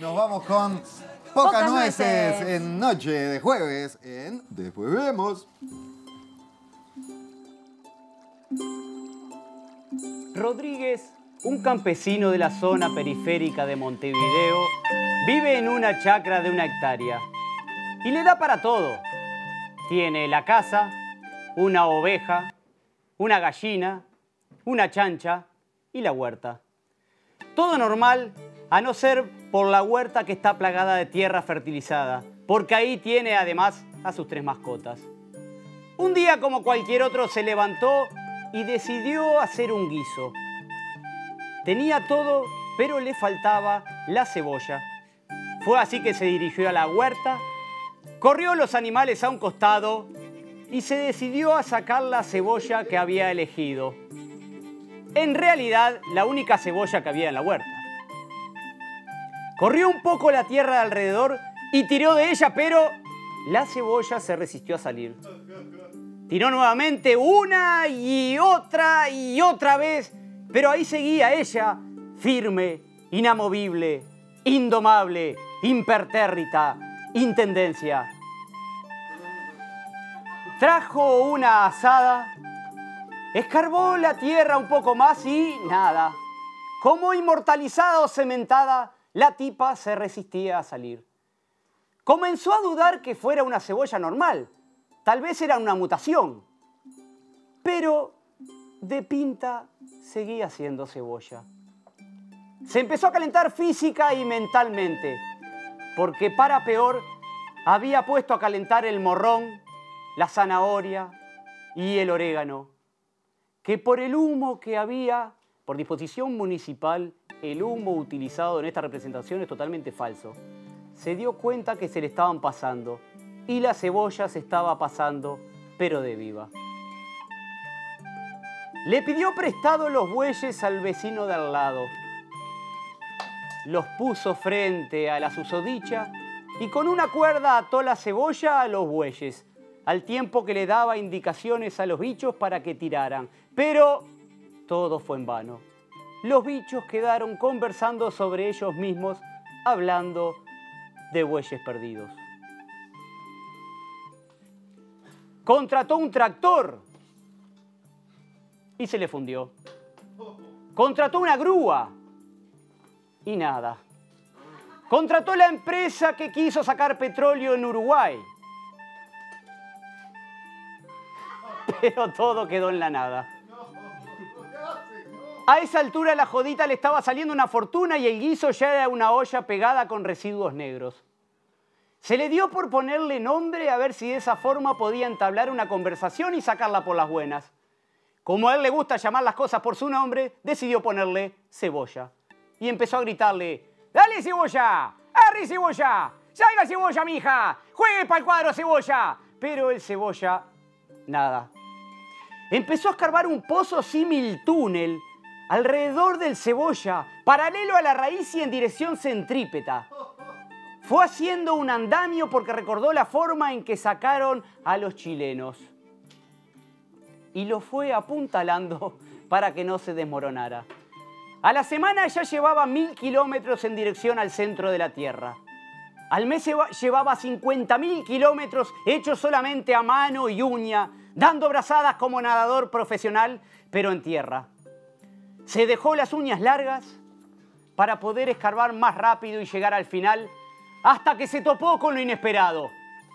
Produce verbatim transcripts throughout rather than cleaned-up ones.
Nos vamos con Pocas, Pocas nueces. nueces en noche de jueves en Después Vemos. Rodríguez, un campesino de la zona periférica de Montevideo, vive en una chacra de una hectárea y le da para todo. Tiene la casa, una oveja, una gallina, una chancha y la huerta. Todo normal, a no ser por la huerta que está plagada de tierra fertilizada, porque ahí tiene además a sus tres mascotas. Un día, como cualquier otro, se levantó y decidió hacer un guiso. Tenía todo, pero le faltaba la cebolla. Fue así que se dirigió a la huerta, corrió los animales a un costado y se decidió a sacar la cebolla que había elegido. En realidad, la única cebolla que había en la huerta. Corrió un poco la tierra de alrededor y tiró de ella, pero la cebolla se resistió a salir. Tiró nuevamente una y otra y otra vez, pero ahí seguía ella, firme, inamovible, indomable, impertérrita, intendencia. Trajo una azada, escarbó la tierra un poco más y nada. Como inmortalizada o cementada, la tipa se resistía a salir. Comenzó a dudar que fuera una cebolla normal. Tal vez era una mutación. Pero de pinta seguía siendo cebolla. Se empezó a calentar física y mentalmente, porque para peor había puesto a calentar el morrón, la zanahoria y el orégano, que por el humo que había, por disposición municipal, el humo utilizado en esta representación es totalmente falso. Se dio cuenta que se le estaban pasando y la cebolla se estaba pasando, pero de viva. Le pidió prestado los bueyes al vecino de al lado. Los puso frente a la susodicha y con una cuerda ató la cebolla a los bueyes, al tiempo que le daba indicaciones a los bichos para que tiraran. Pero todo fue en vano. Los bichos quedaron conversando sobre ellos mismos, hablando de bueyes perdidos. Contrató un tractor y se le fundió. Contrató una grúa y nada. Contrató la empresa que quiso sacar petróleo en Uruguay. Pero todo quedó en la nada. A esa altura la jodita le estaba saliendo una fortuna y el guiso ya era una olla pegada con residuos negros. Se le dio por ponerle nombre a ver si de esa forma podía entablar una conversación y sacarla por las buenas. Como a él le gusta llamar las cosas por su nombre, decidió ponerle Cebolla. Y empezó a gritarle: ¡Dale, Cebolla! ¡Arre, Cebolla! ¡Salga, Cebolla, mija! ¡Juegue para el cuadro, Cebolla! Pero el Cebolla, nada. Empezó a escarbar un pozo símil túnel alrededor del Cebolla, paralelo a la raíz y en dirección centrípeta. Fue haciendo un andamio porque recordó la forma en que sacaron a los chilenos. Y lo fue apuntalando para que no se desmoronara. A la semana ya llevaba mil kilómetros en dirección al centro de la Tierra. Al mes llevaba cincuenta mil kilómetros hechos solamente a mano y uña, dando brazadas como nadador profesional, pero en tierra. Se dejó las uñas largas para poder escarbar más rápido y llegar al final, hasta que se topó con lo inesperado.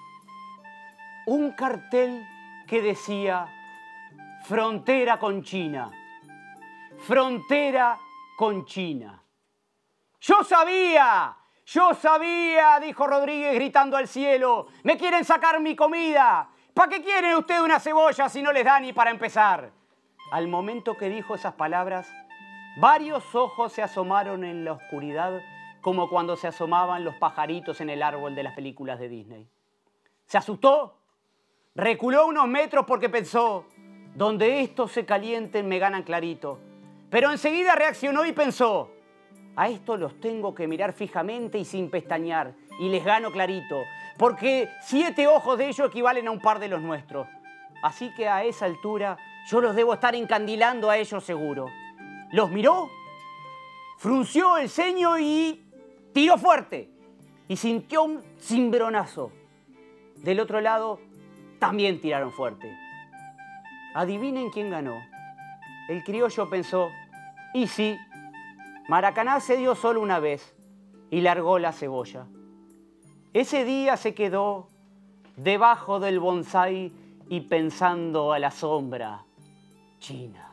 Un cartel que decía: frontera con China. Frontera con China. ¡Yo sabía! ¡Yo sabía!, dijo Rodríguez gritando al cielo. ¡Me quieren sacar mi comida! ¿Para qué quieren ustedes una cebolla si no les da ni para empezar? Al momento que dijo esas palabras, varios ojos se asomaron en la oscuridad, como cuando se asomaban los pajaritos en el árbol de las películas de Disney. Se asustó, reculó unos metros porque pensó: donde estos se calienten me ganan clarito. Pero enseguida reaccionó y pensó: a estos los tengo que mirar fijamente y sin pestañear, y les gano clarito, porque siete ojos de ellos equivalen a un par de los nuestros. Así que a esa altura yo los debo estar encandilando a ellos seguro. Los miró, frunció el ceño y tiró fuerte y sintió un cimbronazo. Del otro lado también tiraron fuerte. Adivinen quién ganó. El criollo pensó, y sí, Maracaná se dio solo una vez y largó la cebolla. Ese día se quedó debajo del bonsái y pensando a la sombra china.